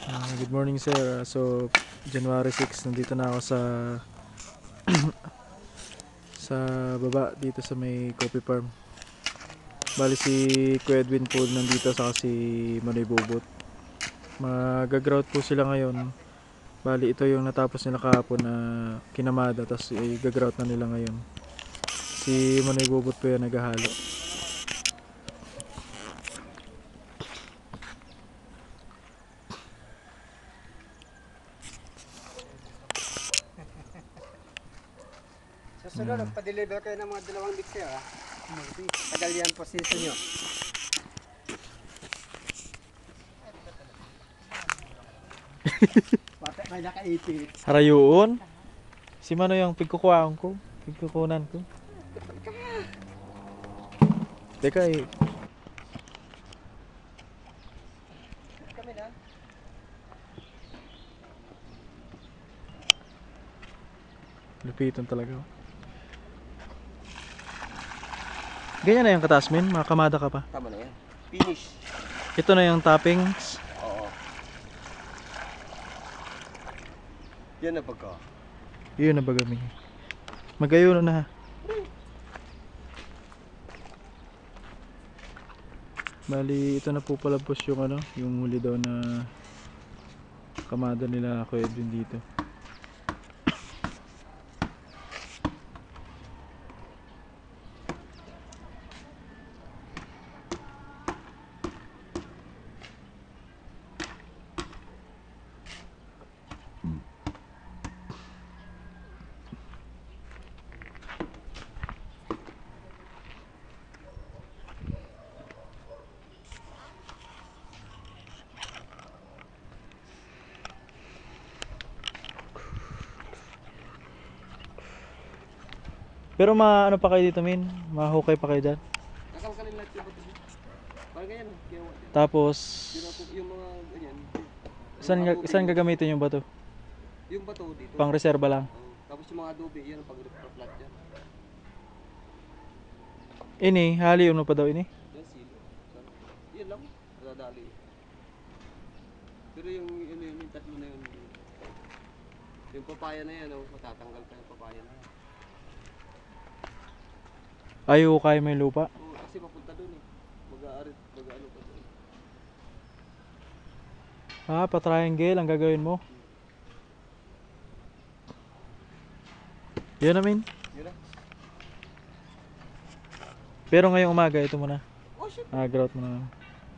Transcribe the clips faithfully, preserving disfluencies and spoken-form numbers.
Ah, good morning sir. Ah, So January six nandito na ako sa sa baba dito sa may coffee farm. Bali si Kuya Edwin po nandito sa si Manoy Bubot. Mag-grout po sila ngayon. Bali ito yung natapos nila kahapon na kinamada tapos i-grout na nila ngayon. Si Manoy Bubot po yan naghahalo. Sa sunod, pa-deliver kayo ng mga dalawang mixer, ha? Tagal yan po season nyo. Bata may naka-eighty. Harayuon. Si Manoy yung pigkukuhaan ko. Pigkukunan ko. Teka eh. Kami na. Lupiton talaga. Ganyan na yung kataas min, makakamada ka pa. Tama na yan. Finish. Ito na yung toppings. Oo. Yan na pagka. Yun na bagami. Magayo na na. Bali, ito na po palabos yung ano, yung huli daw na kamada nila Kuya Edwin dito. Pero ma ano pa kayo dito min? Mahukay pa kayo dyan. Nakalkalin lahat yung bato. Parang ganyan, ginawa din. Tapos, Ginawa yung mga ganyan. saan, ga- saan gagamitin yung bato? Yung bato dito. Pang reserba lang. Oo. Tapos yung mga adobe, yan ang pag-reflat yan. Ini, hali ano pa daw ini? Yan silo. Yan lang, nadadali. Pero yung, yun, yun, yung tatlo na yun. Yung papaya na yan, oh, matatanggal ka yung papaya na yan. Ayaw kaya may lupa. Oo, kasi papunta doon eh. Mag-aarit, mag-ano pa doon. Ah, pa-triangle ang gagawin mo. Yun namin. Yun na. Pero ngayong umaga, ito muna. Oh shit! Ah, grout muna.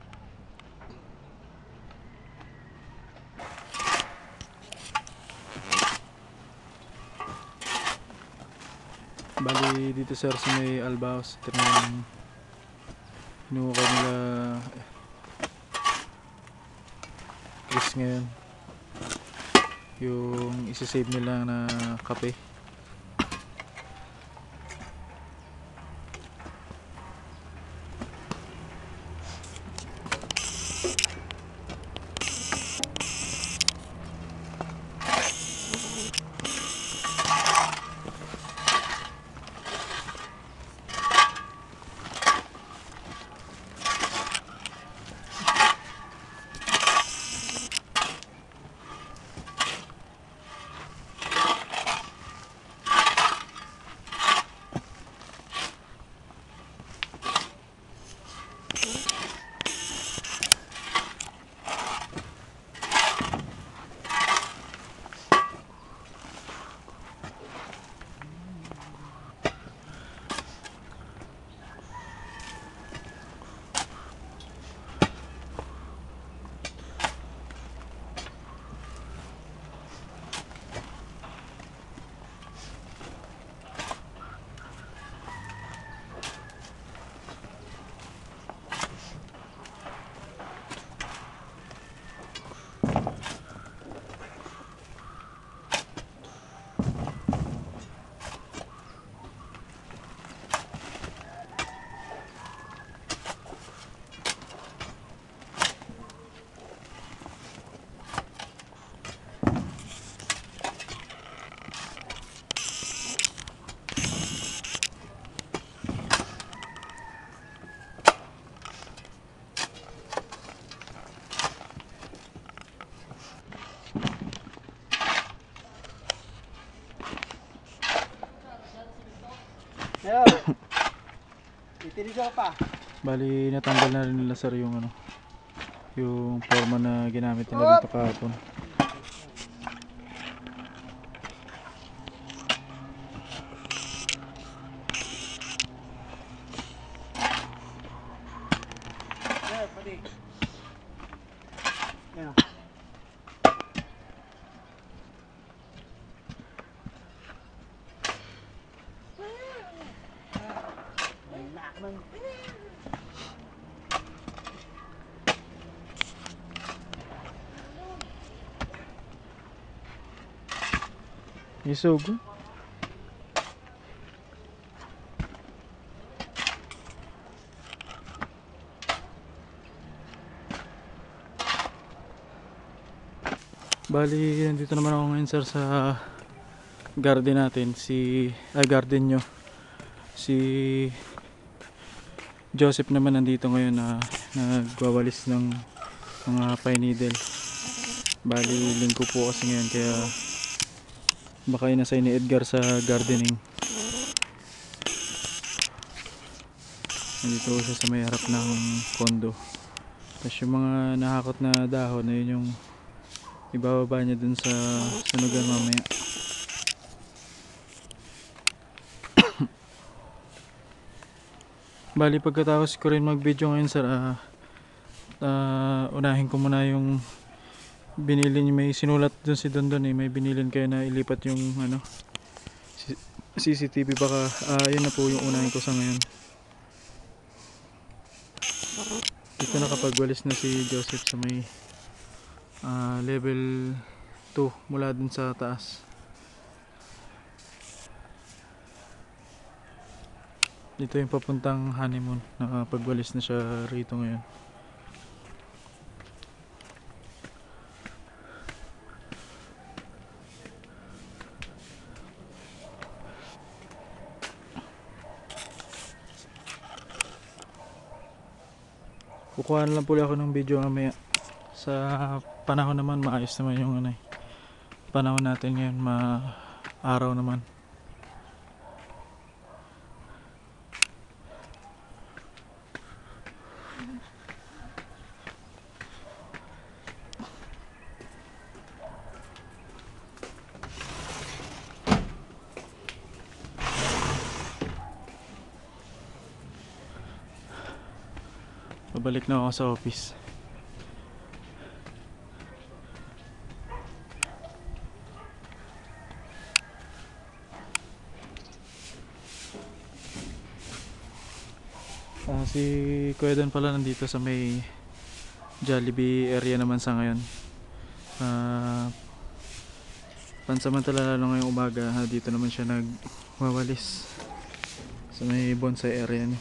Bali dito sir sa may Albaos. Ito na yung hinuhukay nila Chris ngayon. Yung isa-save nila na kape. Ayun. Itinis ako pa. Bali, natanggal na rin nila sir yung ano, yung forma na ginamit nila dito kahapon. Ayun, pati. Ayun. Isog. Bali, nandito naman ako ngayon sir sa garden natin. Si, ay garden nyo. Si Joseph naman nandito ngayon na nagwawalis ng mga pine needle. Bali, linggo po kasi ngayon kaya baka inasay ni Edgar sa gardening. Nandito siya sa may harap ng kondo. Tapos yung mga nakakot na dahon na yun yung ibababa niya dun sa sunugan mamaya. Bali, pagkatapos ko rin mag video ngayon sir, uh, uh, unahin ko muna yung binili niya. May sinulat dun si Dondon eh, may binilin kayo na ilipat yung ano C C T V. Baka uh, yun na po yung unahin ko sa ngayon. Dito nakapagwalis na si Joseph sa may uh, level two mula dun sa taas. Dito yung papuntang honeymoon. Nakapagwalis na siya rito ngayon. Kukuha na lang puli ako ng video mamaya. Sa panahon naman maayos naman yung ano eh, panahon natin ngayon, ma-araw naman. Pabalik na ako sa office. Ah, si Kuya Don pala nandito sa may Jollibee area naman sa ngayon. Ah, pansamantala lalo ngayong umaga, ha, dito naman siya nagwawalis sa may bonsai area niya.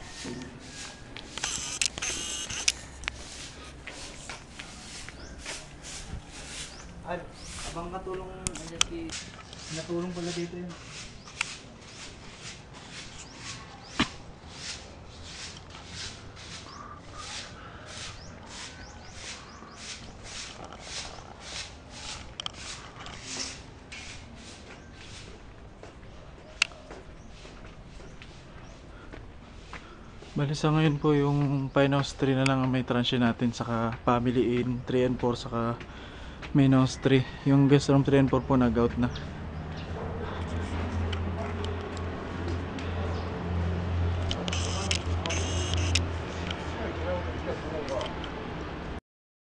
Ay, abang katulong ayan si natulong pala dito yun. Bali sa ngayon po yung Pine House three na lang ang may transya natin, saka Family Inn three and four, saka Main House three. Yung Guest Room three and four po nag-out na.